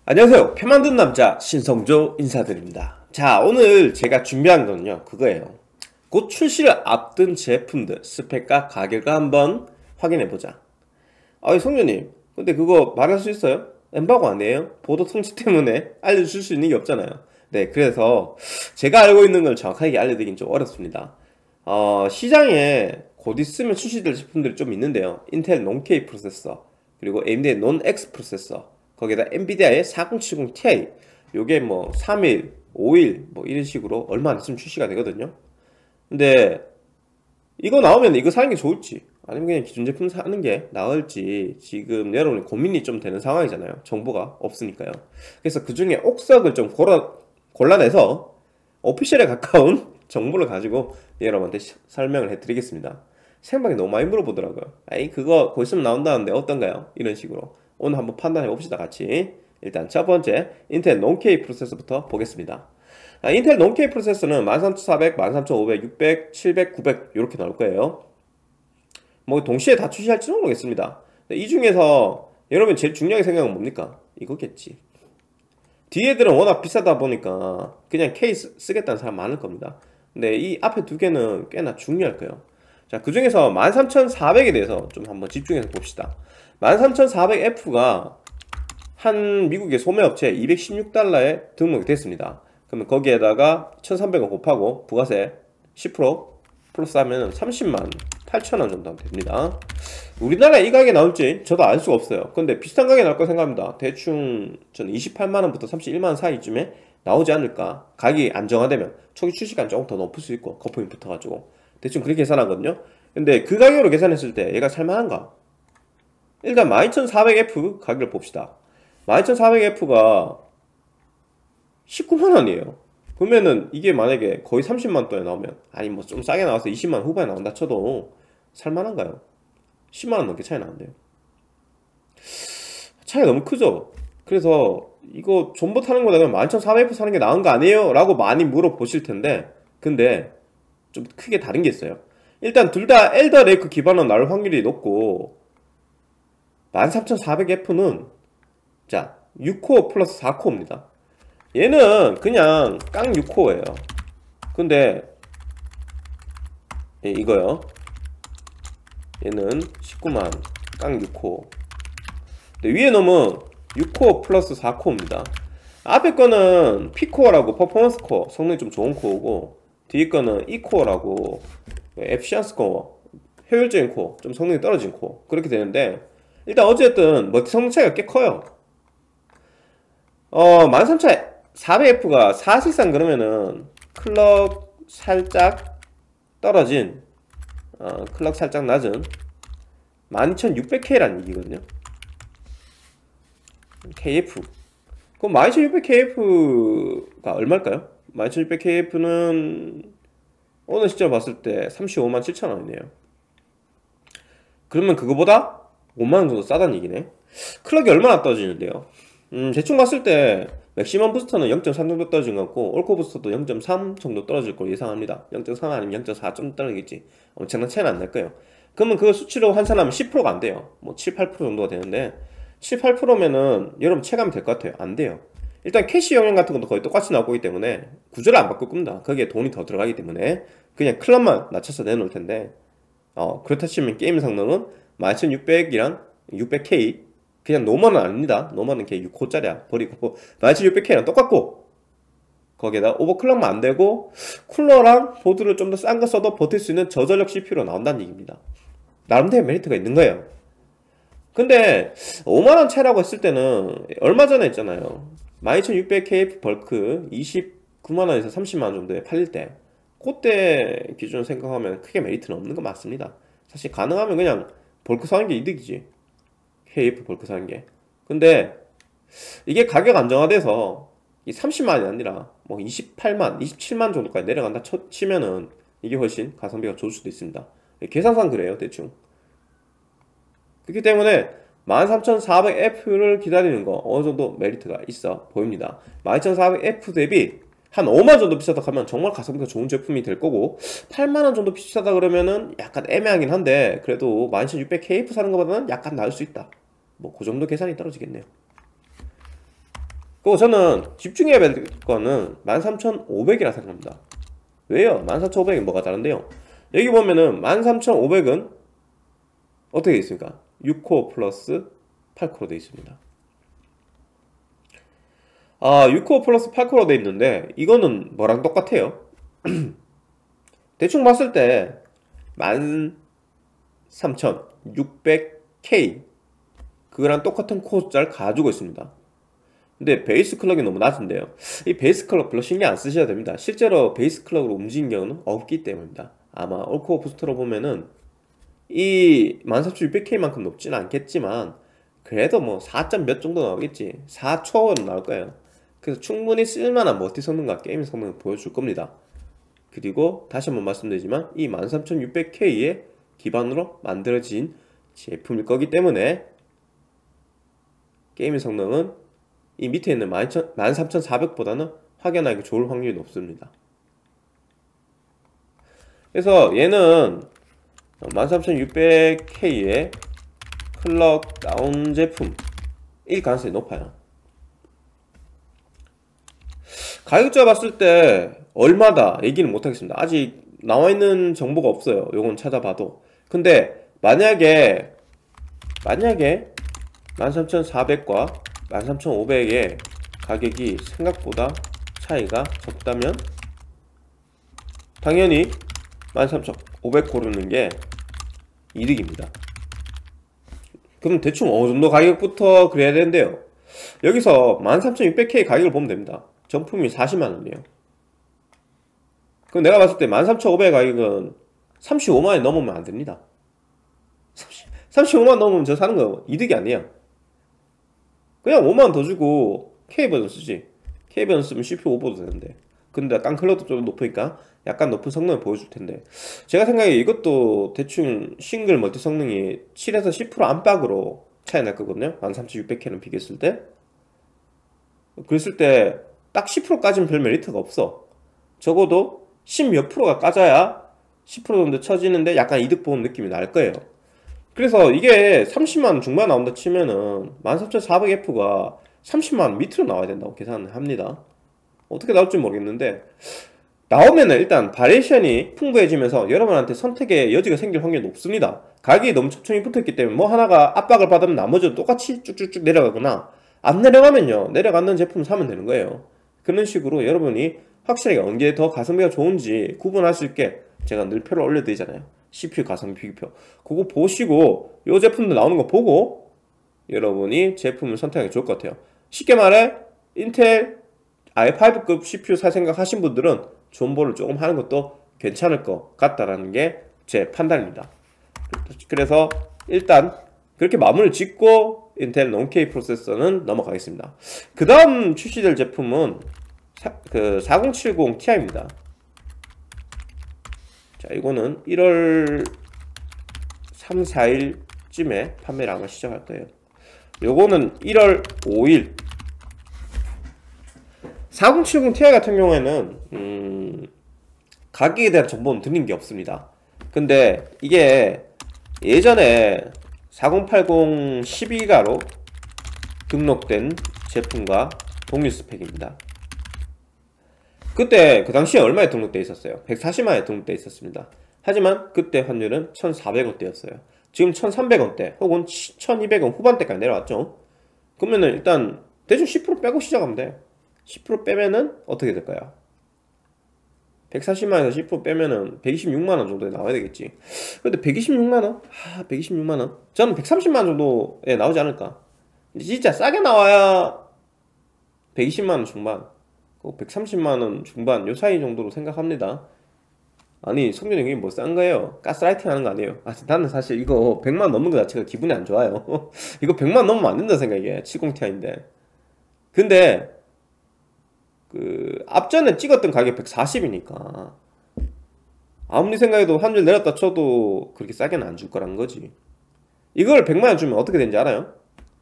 안녕하세요. 표 만든 남자 신성조 인사드립니다. 자, 오늘 제가 준비한 건요 그거예요. 곧 출시를 앞둔 제품들 스펙과 가격을 한번 확인해보자. 성조님, 근데 그거 말할 수 있어요? 엠바고 아니에요? 보도 통지 때문에 알려줄 수 있는 게 없잖아요. 네, 그래서 제가 알고 있는 걸 정확하게 알려드리긴 좀 어렵습니다. 시장에 곧 있으면 출시될 제품들이 좀 있는데요. 인텔 논K 프로세서, 그리고 AMD의 논X 프로세서, 거기에다 엔비디아의 4070 Ti, 요게 뭐 3일, 5일 뭐 이런 식으로 얼마 안 있으면 출시가 되거든요. 근데 이거 나오면 이거 사는 게 좋을지 아니면 그냥 기존 제품 사는 게 나을지 지금 여러분이 고민이 좀 되는 상황이잖아요. 정보가 없으니까요. 그래서 그 중에 옥석을 좀 골라내서 오피셜에 가까운 정보를 가지고 여러분한테 설명을 해드리겠습니다. 생방에 너무 많이 물어보더라고요. 아이 그거 곧 있으면 나온다는데 어떤가요? 이런 식으로 오늘 한번 판단해 봅시다 같이. 일단 첫 번째 인텔 논K 프로세서부터 보겠습니다. 인텔 논K 프로세서는 13400, 13500, 600, 700, 900 이렇게 나올 거예요. 뭐 동시에 다 출시할지는 모르겠습니다. 이 중에서 여러분 제일 중요하게 생각은 뭡니까? 이거겠지. 뒤에들은 워낙 비싸다 보니까 그냥 K 쓰겠다는 사람 많을 겁니다. 근데 이 앞에 두 개는 꽤나 중요할 거예요. 자, 그 중에서 13400에 대해서 좀 한번 집중해서 봅시다. 13400F가 한 미국의 소매업체 216달러에 등록이 됐습니다. 그러면 거기에다가 1300원 곱하고 부가세 10% 플러스 하면 30만 8천원 정도 됩니다. 우리나라에 이 가격에 나올지 저도 알 수가 없어요. 근데 비슷한 가격에 나올 거 생각합니다. 대충 저는 28만원부터 31만원 사이쯤에 나오지 않을까. 가격이 안정화되면 초기 출시가는 조금 더 높을 수 있고 거품이 붙어가지고 대충 그렇게 계산하거든요. 근데 그 가격으로 계산했을 때 얘가 살만한가? 일단 12400F 가격을 봅시다. 12400F가 19만원이에요 그러면은 이게 만약에 거의 30만원대에 나오면, 아니 뭐 좀 싸게 나와서 20만원 후반에 나온다 쳐도 살만한가요? 10만원 넘게 차이 나는데요. 차이가 너무 크죠? 그래서 이거 존버 타는 거다 그러면 12400F 사는 게 나은 거 아니에요? 라고 많이 물어보실 텐데, 근데 좀 크게 다른 게 있어요. 일단 둘 다 엘더 레이크 기반으로 나올 확률이 높고 13400F는 자 6코어 플러스 4코어입니다. 얘는 그냥 깡 6코어예요. 근데 이거요, 얘는 19만 깡 6코어. 위에 놈은 6코어 플러스 4코어입니다. 앞에 거는 P코어라고 퍼포먼스 코어, 성능이 좀 좋은 코어고, 뒤에 거는 E코어라고 에피시언스 코어, 효율적인 코어, 좀 성능이 떨어진 코어, 그렇게 되는데, 일단 어쨌든 멀티 성능 차이가 꽤 커요. 13400F가 사실상 그러면은 클럭 살짝 떨어진, 클럭 살짝 낮은 12600K라는 얘기거든요. KF. 그럼 12600KF가 얼마일까요? 12600KF는 어느 시점 봤을 때 35만 7천원이네요. 그러면 그거보다 5만원 정도 싸다는 얘기네. 클럭이 얼마나 떨어지는데요? 대충 봤을 때 맥시멈 부스터는 0.3 정도 떨어진 것 같고, 올코 부스터도 0.3 정도 떨어질 걸로 예상합니다. 0.3 아니면 0.4 좀 떨어지겠지. 엄청난 차이는 안 날 거예요. 그러면 그거 수치로 환산하면 10%가 안 돼요. 뭐 7, 8% 정도가 되는데, 7, 8%면은 여러분 체감이 될 것 같아요. 안 돼요. 일단 캐시 영역 같은 것도 거의 똑같이 나올 거기 때문에 구조를 안 바꿀 겁니다. 거기에 돈이 더 들어가기 때문에 그냥 클럭만 낮춰서 내놓을 텐데, 그렇다 치면 게임 성능은 12600이랑 600K 그냥 노멀은 아닙니다. 노멀은 걔 6호짜리야 버리고 12600K랑 똑같고, 거기에다 오버클럭만 안 되고 쿨러랑 보드를 좀 더 싼 거 써도 버틸 수 있는 저전력 CPU로 나온다는 얘기입니다. 나름대로 메리트가 있는 거예요. 근데 5만원 차이라고 했을 때는 얼마 전에 있잖아요, 12600KF 벌크 29만원에서 30만원 정도에 팔릴 때, 그때 기준으로 생각하면 크게 메리트는 없는 거 맞습니다. 사실 가능하면 그냥 벌크 사는 게 이득이지, KF 벌크 사는 게. 근데 이게 가격 안정화돼서 이 30만이 아니라 뭐 28만, 27만 정도까지 내려간다 치면은 이게 훨씬 가성비가 좋을 수도 있습니다. 계산상 그래요, 대충. 그렇기 때문에 13400F를 기다리는 거 어느 정도 메리트가 있어 보입니다. 12400F 대비 한 5만 정도 비싸다 하면 정말 가성비가 좋은 제품이 될 거고, 8만원 정도 비싸다 그러면은 약간 애매하긴 한데, 그래도 12600KF 사는 것보다는 약간 나을 수 있다. 뭐 그 정도 계산이 떨어지겠네요. 그리고 저는 집중해야 될 거는 13500이라 생각합니다. 왜요? 14500이 뭐가 다른데요? 여기 보면은 13500은 어떻게 되어 있습니까? 6코어 플러스 8코어로 되어 있습니다. 6코어 플러스 8코어로 되어 있는데 이거는 뭐랑 똑같아요? 대충 봤을 때 13600K 그거랑 똑같은 코어 숫자를 가지고 있습니다. 근데 베이스 클럭이 너무 낮은데요. 이 베이스 클럭 별로 신경 안 쓰셔도 됩니다. 실제로 베이스 클럭으로 움직인 경우는 없기 때문입니다. 아마 올코어 부스터로 보면은 이 13600K만큼 높지는 않겠지만 그래도 뭐 4점 몇 정도 나오겠지. 4초는 나올 거예요. 그래서 충분히 쓸만한 멀티 성능과 게임 성능을 보여줄 겁니다. 그리고 다시 한번 말씀드리지만 이 13600K의 기반으로 만들어진 제품일 거기 때문에 게임 성능은 이 밑에 있는 13400보다는 확연하게 좋을 확률이 높습니다. 그래서 얘는 13600K의 클럭 다운 제품일 가능성이 높아요. 가격자 봤을 때 얼마다 얘기는 못하겠습니다. 아직 나와있는 정보가 없어요. 요건 찾아봐도. 근데 만약에 13400과 13500의 가격이 생각보다 차이가 적다면 당연히 13500 고르는 게 이득입니다. 그럼 대충 어느 정도 가격부터 그래야 되는데요. 여기서 13600K 가격을 보면 됩니다. 정품이 40만원이에요. 그럼 내가 봤을 때 13500 가격은 35만원이 넘으면 안 됩니다. 35만원 넘으면 저 사는 거 이득이 아니에요. 그냥 5만원 더 주고 K버전 쓰지. K버전 쓰면 CPU 오버도 되는데. 근데 깡클럭도 좀 높으니까 약간 높은 성능을 보여줄 텐데, 제가 생각에 이것도 대충 싱글 멀티 성능이 7에서 10% 안팎으로 차이 날 거거든요. 13600K랑 비교했을 때. 그랬을 때 딱 10%까지는 별 메리트가 없어. 적어도 10 몇 프로가 까져야 10% 정도 쳐지는데 약간 이득 보는 느낌이 날 거예요. 그래서 이게 30만원 중반 나온다 치면은 13400F가 30만원 밑으로 나와야 된다고 계산을 합니다. 어떻게 나올지 모르겠는데, 나오면은 일단 바리에이션이 풍부해지면서 여러분한테 선택의 여지가 생길 확률이 높습니다. 가격이 너무 촘촘히 붙어있기 때문에 뭐 하나가 압박을 받으면 나머지도 똑같이 쭉쭉쭉 내려가거나, 안 내려가면요 내려가는 제품 사면 되는 거예요. 그런 식으로 여러분이 확실하게 어느 게 더 가성비가 좋은지 구분할 수 있게 제가 늘 표를 올려드리잖아요. CPU 가성비 비교표. 그거 보시고 이 제품도 나오는 거 보고 여러분이 제품을 선택하기 좋을 것 같아요. 쉽게 말해 인텔 i5급 CPU 살 생각 하신 분들은 존버를 조금 하는 것도 괜찮을 것 같다라는 게 제 판단입니다. 그래서 일단 그렇게 마무리를 짓고 인텔 non-K 프로세서는 넘어가겠습니다. 그 다음 출시될 제품은 4070 Ti입니다. 자, 이거는 1월 3, 4일쯤에 판매를 아마 시작할 거예요. 요거는 1월 5일. 4070 Ti 같은 경우에는 가격에 대한 정보는 드린 게 없습니다. 근데 이게 예전에 4080 12기가로 등록된 제품과 동일 스펙입니다. 그때 그 당시에 얼마에 등록되어 있었어요? 140만원에 등록되어 있었습니다. 하지만 그때 환율은 1,400원대였어요. 지금 1,300원대 혹은 1,200원 후반대까지 내려왔죠. 그러면은 일단 대충 10% 빼고 시작하면 돼. 10% 빼면은 어떻게 될까요? 140만원에서 10% 빼면은 126만원 정도에 나와야 되겠지. 근데 126만원? 126만원? 저는 130만원 정도에 나오지 않을까. 진짜 싸게 나와야 120만원 중반, 130만원 중반 요 사이 정도로 생각합니다. 아니 성준이 형이 뭐 싼 거예요? 가스라이팅 하는 거 아니에요? 나는 사실 이거 100만 넘는 거 자체가 기분이 안 좋아요. 이거 100만 넘으면 안 된다 생각이에요. 70ti인데. 근데 앞전에 찍었던 가격 140이니까 아무리 생각해도 환율 내렸다 쳐도 그렇게 싸게는 안 줄 거란 거지. 이걸 100만원 주면 어떻게 되는지 알아요?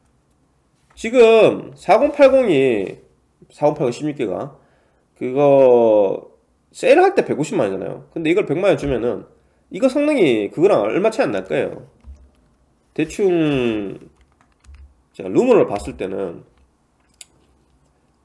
지금 4080이 16기가 그거 세일할 때 150만원이잖아요. 근데 이걸 100만원 주면은 이거 성능이 그거랑 얼마 차이 안 날 거예요. 대충 제가 루머를 봤을 때는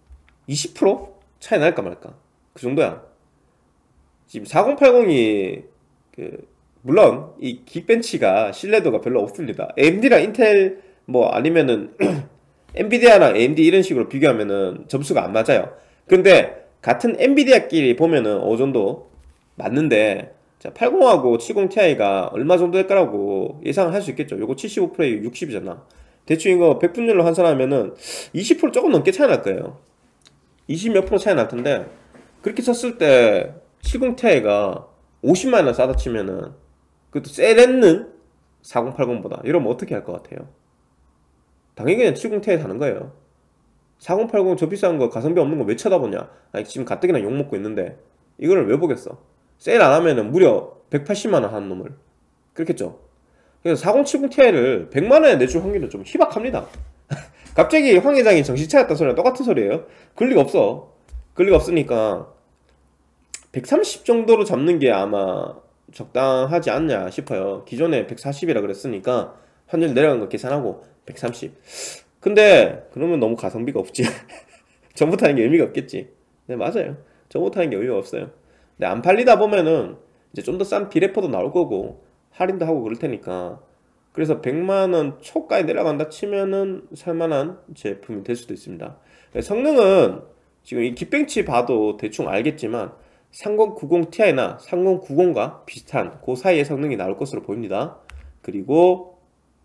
20% 차이 날까 말까 그 정도야. 지금 4080이 물론 이 긱벤치가 신뢰도가 별로 없습니다. AMD랑 인텔 뭐 아니면은 엔비디아랑 AMD 이런 식으로 비교하면은 점수가 안 맞아요. 근데 같은 엔비디아끼리 보면은 어느 정도 맞는데, 자, 80하고 70ti가 얼마 정도 될 거라고 예상을 할 수 있겠죠. 요거 75%에 60이잖아. 대충 이거 100분율로 환산하면은 20% 조금 넘게 차이 날 거예요. 20 몇 프로 차이 날 텐데, 그렇게 쳤을 때 70ti가 50만원 싸다 치면은, 그것도 세렌는 4080보다 이러면 어떻게 할 것 같아요? 당연히 그냥 70ti 사는 거예요. 4080 저 비싼 거 가성비 없는 거 왜 쳐다보냐? 아니 지금 가뜩이나 욕먹고 있는데 이거를 왜 보겠어? 세일 안 하면은 무려 180만원 하는 놈을. 그렇겠죠? 그래서 4070ti를 100만원에 내줄 확률은 좀 희박합니다. 갑자기 황 회장이 정신 차렸다 소리랑 똑같은 소리예요. 그럴 리가 없어. 그럴 리가 없으니까 130 정도로 잡는 게 아마 적당하지 않냐 싶어요. 기존에 140이라 그랬으니까 환율 내려간 거 계산하고 130. 근데 그러면 너무 가성비가 없지. 전부 타는 게 의미가 없겠지. 네, 맞아요. 전부 타는 게 의미가 없어요. 근데 안 팔리다 보면은 이제 좀 더 싼 비레퍼도 나올 거고 할인도 하고 그럴 테니까, 그래서 100만원 초까지 내려간다 치면은 살만한 제품이 될 수도 있습니다. 성능은 지금 이 긱벤치 봐도 대충 알겠지만 3090ti나 3090과 비슷한 그 사이의 성능이 나올 것으로 보입니다. 그리고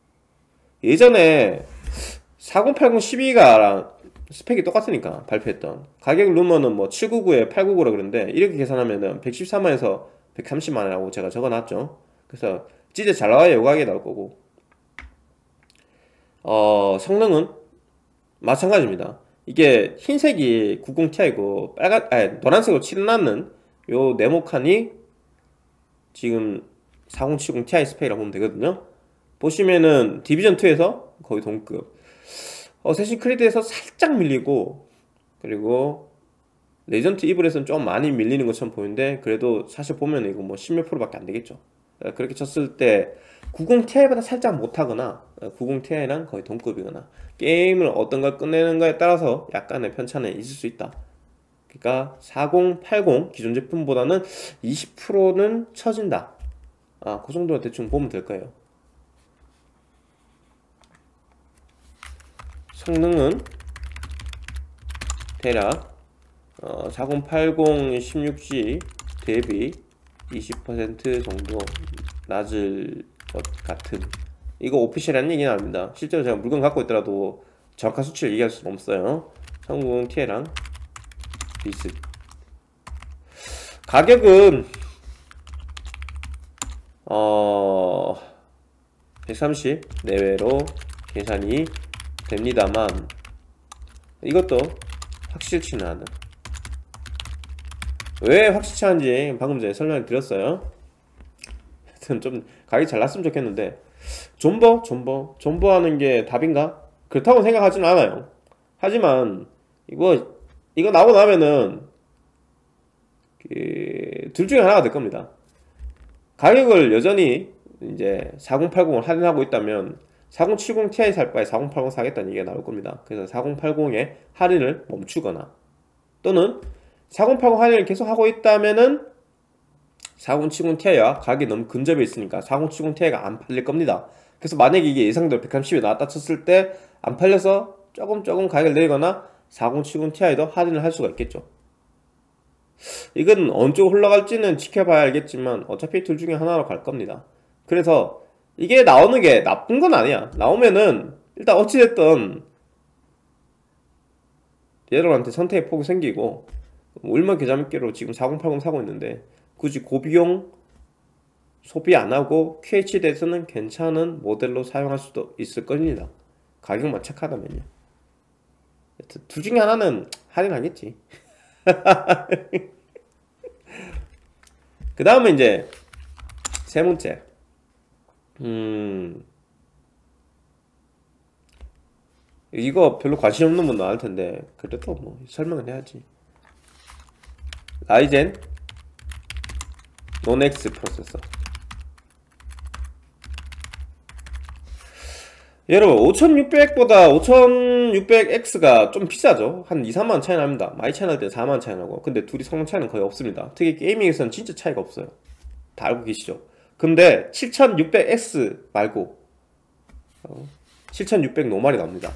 예전에 4080 12가랑 스펙이 똑같으니까 발표했던 가격 루머는 뭐 799에 899라 그러는데, 이렇게 계산하면은 114만에서 130만이라고 제가 적어놨죠. 그래서 진짜 잘 나와야 요 가격에 나올 거고, 성능은 마찬가지입니다. 이게 흰색이 90ti고 노란색으로 칠해놨는 요 네모칸이 지금 4070ti 스펙이라고 보면 되거든요. 보시면은 디비전2에서 거의 동급, 어쌔신 크리드에서 살짝 밀리고, 그리고 레전트 이블에서는 좀 많이 밀리는 것처럼 보이는데, 그래도 사실 보면 이거 뭐 10몇 프로밖에 안 되겠죠. 그렇게 쳤을 때 90ti보다 살짝 못하거나 90ti랑 거의 동급이거나, 게임을 어떤 걸 끝내는가에 따라서 약간의 편차는 있을 수 있다. 그러니까 4080 기존 제품보다는 20%는 처진다. 그 정도로 대충 보면 될 거예요. 성능은 대략 4080 16G 대비 20% 정도 낮을 것 같은, 이거 오피셜한 얘기는 아닙니다. 실제로 제가 물건 갖고 있더라도 정확한 수치를 얘기할 수는 없어요. 3090ti랑 비슷. 가격은 130 내외로 계산이 됩니다만, 이것도 확실치는 않은. 왜 확실치 않은지 방금 전에 설명을 드렸어요. 하여튼 좀 가격이 잘 났으면 좋겠는데, 존버하는 게 답인가? 그렇다고 생각하지는 않아요. 하지만 이거 나오고 나면은 둘 중에 하나가 될 겁니다. 가격을 여전히 이제 4080을 할인하고 있다면 4070ti 살 바에 4080 사겠다는 얘기가 나올 겁니다. 그래서 4080의 할인을 멈추거나, 또는 4080 할인을 계속 하고 있다면은 4070ti와 가격이 너무 근접해 있으니까 4070ti가 안 팔릴 겁니다. 그래서 만약에 이게 예상대로 130에 나왔다 쳤을 때 안 팔려서 조금 가격을 내리거나 4070ti도 할인을 할 수가 있겠죠. 이건 어느 쪽으로 흘러갈지는 지켜봐야 알겠지만 어차피 둘 중에 하나로 갈 겁니다. 그래서 이게 나오는 게 나쁜 건 아니야. 나오면은 일단 어찌됐든 여러분한테 선택의 폭이 생기고, 얼마 계좌미끼로 지금 4080 사고 있는데 굳이 고비용 소비 안 하고 QHD에서는 괜찮은 모델로 사용할 수도 있을 겁니다. 가격만 착하다면요. 둘 중에 하나는 할인하겠지. 그 다음에 이제 세 번째, 이거 별로 관심 없는 분 나올 텐데 그래도 뭐 설명은 해야지. 라이젠 논X 프로세서. 여러분 5600보다 5600X가 좀 비싸죠. 한 2, 3만 차이 납니다. 많이 차이 날 때 4만 차이 나고. 근데 둘이 성능 차이는 거의 없습니다. 특히 게이밍에서는 진짜 차이가 없어요. 다 알고 계시죠? 근데 7600X 말고 7600 노말이 나옵니다.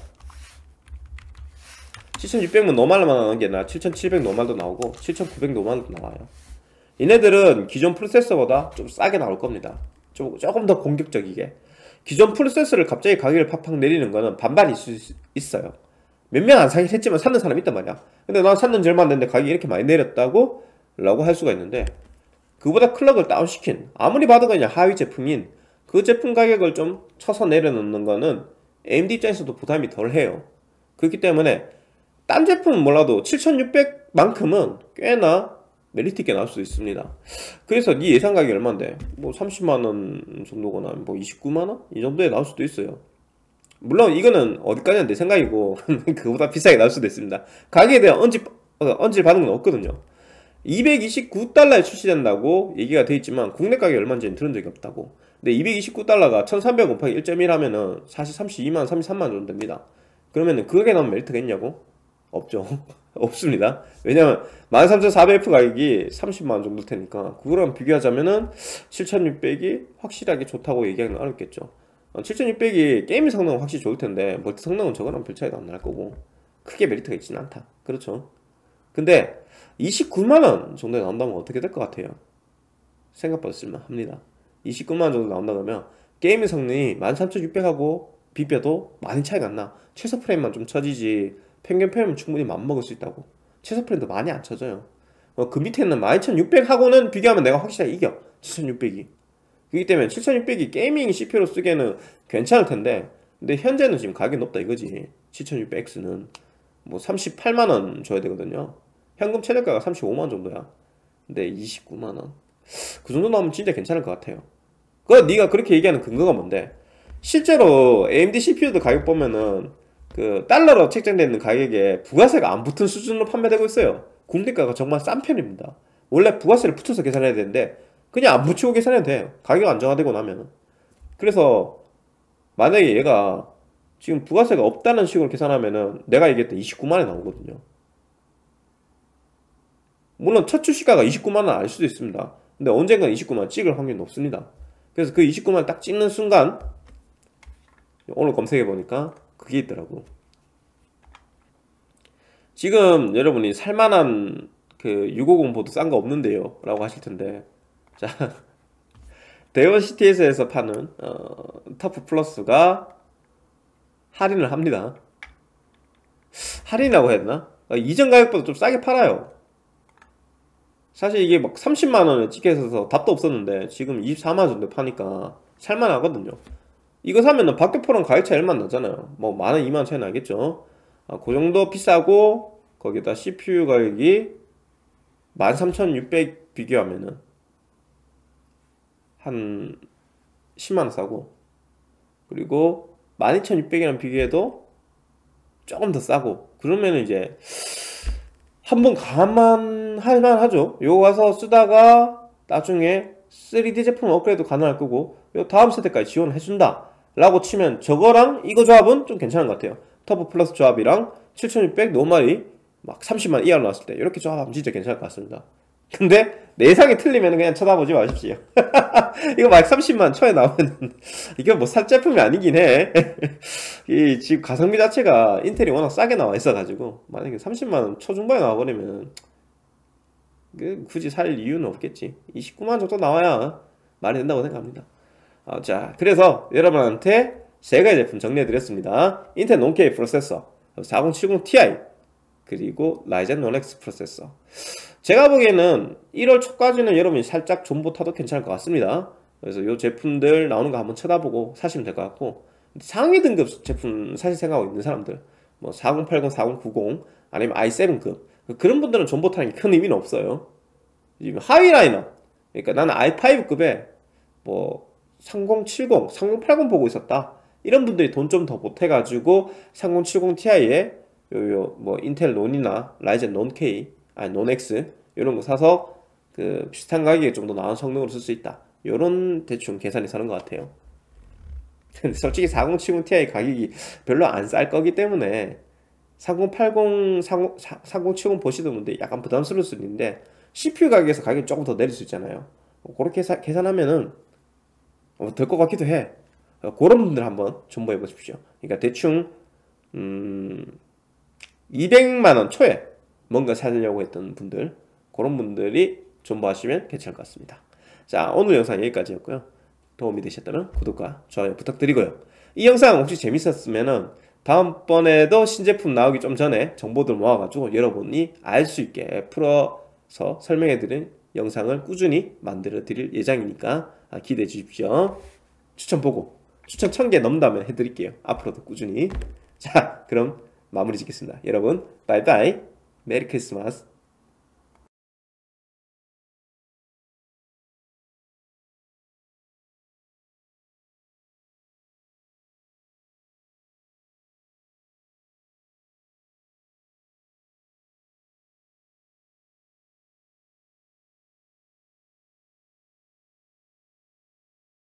7600은 노말만 나오는 게 아니라 7700 노말도 나오고 7900 노말도 나와요. 얘네들은 기존 프로세서보다 좀 싸게 나올 겁니다. 조금 더 공격적이게. 기존 프로세서를 갑자기 가격을 팍팍 내리는 거는 반반이 있어요. 몇 명 안 사긴 했지만 사는 사람이 있단 말이야. 근데 난 샀는 지 얼마 안 됐는데 가격이 이렇게 많이 내렸다고? 라고 할 수가 있는데, 그보다 클럭을 다운시킨, 아무리 봐도 그냥 하위 제품인 그 제품 가격을 좀 쳐서 내려놓는 거는 AMD 입장에서도 부담이 덜 해요. 그렇기 때문에 딴 제품은 몰라도 7600만큼은 꽤나 메리트 있게 나올 수 있습니다. 그래서 네 예상 가격이 얼마인데 뭐 30만원 정도거나 뭐 29만원? 이 정도에 나올 수도 있어요. 물론 이거는 어디까지는 내 생각이고 그보다 비싸게 나올 수도 있습니다. 가격에 대한 언질 받은 건 없거든요. 229달러에 출시된다고 얘기가 돼 있지만 국내 가격이 얼마인지는 들은 적이 없다고. 근데 229달러가 1300 곱하기 1.1 하면은 사실 32만 33만 정도 됩니다. 그러면은 그게 나오면 메리트가 있냐고? 없죠. 없습니다. 왜냐면 13400F 가격이 30만원 정도 테니까 그거랑 비교하자면은 7600이 확실하게 좋다고 얘기하기는 어렵겠죠. 7600이 게임 성능은 확실히 좋을 텐데 멀티 성능은 저거랑 별 차이가 안 날 거고 크게 메리트가 있지는 않다. 그렇죠. 근데 29만원 정도에 나온다면 어떻게 될 것 같아요? 생각보다 쓸만합니다. 29만원 정도 나온다 그러면 게임 성능이 13600하고 비벼도 많이 차이가 안 나. 최소 프레임만 좀 처지지 평균 프레임은 충분히 맘먹을 수 있다고. 최소 프레임도 많이 안 쳐져요. 그 밑에 있는 12600하고는 비교하면 내가 확실하게 이겨. 7600이. 그렇기 때문에 7600이 게이밍 CPU로 쓰기에는 괜찮을 텐데, 근데 현재는 지금 가격이 높다 이거지. 7600X는 뭐 38만원 줘야 되거든요. 현금 최저가가 35만원 정도야. 근데 29만원 그 정도 나오면 진짜 괜찮을 것 같아요. 네가 그렇게 얘기하는 근거가 뭔데? 실제로 AMD CPU도 가격 보면은 그 달러로 책정되어 있는 가격에 부가세가 안 붙은 수준으로 판매되고 있어요. 국내가가 정말 싼 편입니다. 원래 부가세를 붙여서 계산해야 되는데 그냥 안 붙이고 계산해도 돼요. 가격 안정화되고 나면. 그래서 만약에 얘가 지금 부가세가 없다는 식으로 계산하면은 내가 얘기했던 29만원이 나오거든요. 물론 첫 출시가가 29만원 아닐 수도 있습니다. 근데 언젠간 29만원 찍을 확률이 높습니다. 그래서 그 29만원 딱 찍는 순간 오늘 검색해보니까 그게 있더라고. 지금 여러분이 살만한 그 650 보드 싼 거 없는데요 라고 하실 텐데, 자 데어시티에서 파는 터프 플러스가 할인을 합니다. 할인이라고 해야 되나? 이전 가격보다 좀 싸게 팔아요. 사실 이게 막 30만원에 찍혀 있어서 답도 없었는데 지금 24만원 정도 파니까 살만하거든요. 이거 사면은 박격포랑 가격 차이 얼마 나잖아요. 뭐 만원 2만원 차이 나겠죠. 그 정도 비싸고 거기다 CPU 가격이 13600 비교하면은 한 10만원 싸고, 그리고 12600이랑 비교해도 조금 더 싸고, 그러면은 이제 한번 감안할 만하죠. 요거 가서 쓰다가 나중에 3D 제품 업그레이드 가능할 거고 요 다음 세대까지 지원을 해준다 라고 치면 저거랑 이거 조합은 좀 괜찮은 것 같아요. 터보 플러스 조합이랑 7600 노말이 막 30만 이하로 나왔을 때 이렇게 조합하면 진짜 괜찮을 것 같습니다. 근데 내 예상이 틀리면 그냥 쳐다보지 마십시오. 이거 막 30만 초에 나오면 이게 뭐 살 제품이 아니긴 해. 이 지금 가성비 자체가 인텔이 워낙 싸게 나와 있어가지고 만약에 30만원 초중반에 나와버리면 굳이 살 이유는 없겠지. 29만원 정도 나와야 말이 된다고 생각합니다. 자, 그래서 여러분한테 세 가지 제품 정리해드렸습니다. 인텔 논-K 프로세서 4070 Ti 그리고 라이젠 논X 프로세서. 제가 보기에는 1월 초까지는 여러분이 살짝 존버 타도 괜찮을 것 같습니다. 그래서 이 제품들 나오는 거 한번 쳐다보고 사시면 될 것 같고, 상위 등급 제품 사실 생각하고 있는 사람들 뭐 4080, 4090 아니면 i7급 그런 분들은 존버 타는 게 큰 의미는 없어요. 지금 하위 라인업, 그러니까 나는 i5급에 뭐 3070, 3080 보고 있었다 이런 분들이 돈 좀 더 보태가지고 3070 Ti에 뭐 인텔 논이나 라이젠 논-K 아니 논X 이런 거 사서 그 비슷한 가격에 좀 더 나은 성능으로 쓸 수 있다, 요런 대충 계산이 서는 것 같아요. 근데 솔직히 4070 Ti 가격이 별로 안 쌀 거기 때문에 4080, 4070 보시던 분들 약간 부담스러울 수 있는데 CPU 가격에서 가격이 조금 더 내릴 수 있잖아요. 그렇게 계산하면은 될 것 같기도 해. 그런 분들 한번 존버해 보십시오. 그러니까 대충 200만 원 초에 뭔가 사려고 했던 분들, 그런 분들이 존버하시면 괜찮을 것 같습니다. 자, 오늘 영상 여기까지였고요. 도움이 되셨다면 구독과 좋아요 부탁드리고요. 이 영상 혹시 재밌었으면은 다음번에도 신제품 나오기 좀 전에 정보들 모아가지고 여러분이 알 수 있게 풀어서 설명해드린 영상을 꾸준히 만들어 드릴 예정이니까 기대해 주십시오. 추천 보고 추천 1000개 넘는다면 해드릴게요. 앞으로도 꾸준히. 자, 그럼 마무리 짓겠습니다. 여러분 바이바이. 메리 크리스마스.